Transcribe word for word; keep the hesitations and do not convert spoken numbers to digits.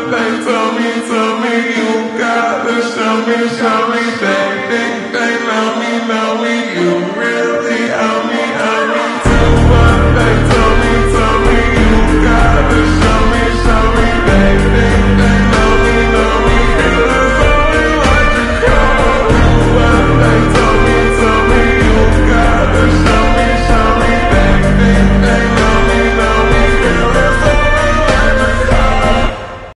they told me, told me, you got to show me, show me, they think they love me, know me.